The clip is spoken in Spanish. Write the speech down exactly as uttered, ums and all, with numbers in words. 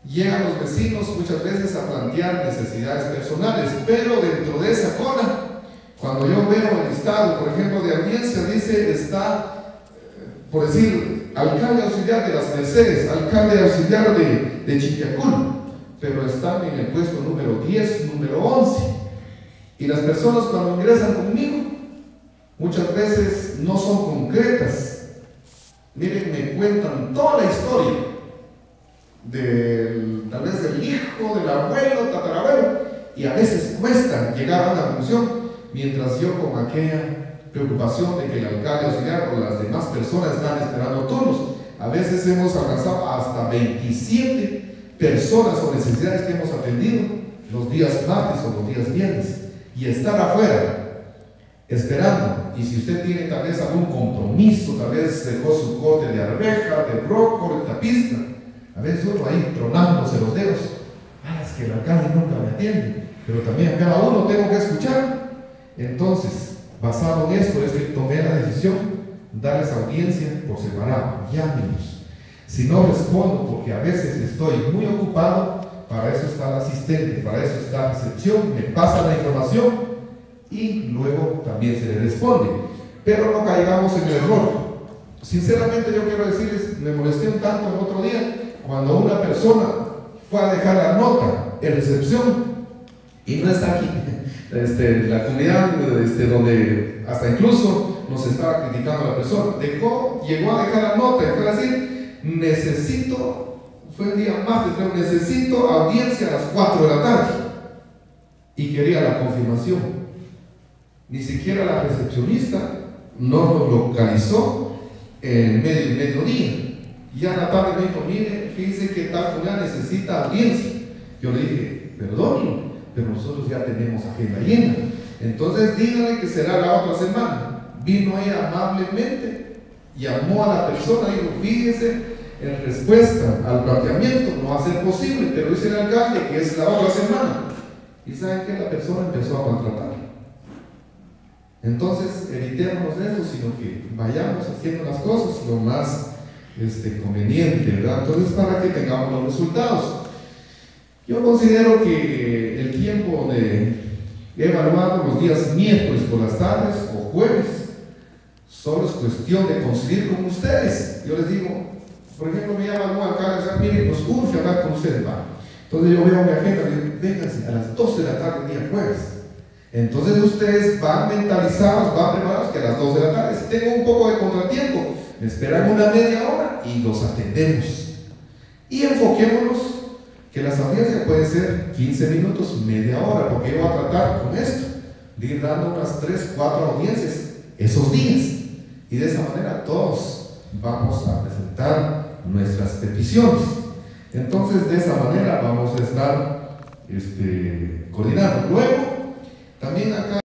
llegan los vecinos muchas veces a plantear necesidades personales, pero dentro de esa cola, cuando yo veo el listado, por ejemplo, de audiencia, dice, está, por decir, alcalde auxiliar de Las Mercedes, alcalde auxiliar de, de Chiquiacul, pero están en el puesto número diez, número once. Y las personas cuando ingresan conmigo, muchas veces no son concretas. Miren, me cuentan toda la historia, del, tal vez del hijo, del abuelo, tatarabuelo, y a veces cuesta llegar a una conclusión, mientras yo con aquella preocupación de que el alcalde auxiliar o las demás personas están esperando turnos. A veces hemos alcanzado hasta veintisiete personas o necesidades que hemos atendido los días martes o los días viernes, y estar afuera esperando. Y si usted tiene tal vez algún compromiso, tal vez dejó su corte de arveja, de brócoli, de tapizca, a veces uno ahí tronándose los dedos, ah, es que el alcalde nunca me atiende, pero también a cada uno tengo que escuchar. Entonces, basado en esto es que tomé la decisión de darles audiencia por separado. Llámenos. Si no respondo, porque a veces estoy muy ocupado, para eso está el asistente, para eso está la recepción, me pasa la información y luego también se le responde. Pero no caigamos en el error. Sinceramente yo quiero decirles, me molesté un tanto el otro día cuando una persona fue a dejar la nota en recepción y no está aquí. Este, la comunidad este, donde hasta incluso nos estaba criticando la persona, dejó, llegó a dejar la nota y fue a decir, necesito, fue el día martes, pero necesito audiencia a las cuatro de la tarde, y quería la confirmación. Ni siquiera la recepcionista no lo localizó en medio, mediodía, y ya en la tarde me dijo, mire, fíjese que tal comunidad necesita audiencia. Yo le dije, perdón, pero nosotros ya tenemos agenda llena, entonces díganle que será la otra semana. Vino ella amablemente, llamó a la persona y dijo, fíjese, en respuesta al planteamiento no va a ser posible, pero dice el alcalde que es la otra semana. Y saben que la persona empezó a maltratar. Entonces evitémonos eso, sino que vayamos haciendo las cosas lo más este, conveniente, ¿verdad? Entonces, para que tengamos los resultados. Yo considero que el tiempo de evaluar los días miércoles por las tardes o jueves solo es cuestión de coincidir con ustedes. Yo les digo, por ejemplo, me llama algún alcalde y dice, miren, nos urge hablar con ustedes, va. Entonces yo veo mi agenda y digo, vénganse a las doce de la tarde el día jueves. Entonces ustedes van mentalizados, van preparados que a las doce de la tarde, si tengo un poco de contratiempo, me esperan una media hora y los atendemos. Y enfoquémonos que las audiencias pueden ser quince minutos, media hora, porque yo voy a tratar con esto, de ir dando unas tres, cuatro audiencias esos días, y de esa manera todos vamos a presentar nuestras peticiones. Entonces, de esa manera vamos a estar este, coordinando. Luego, también acá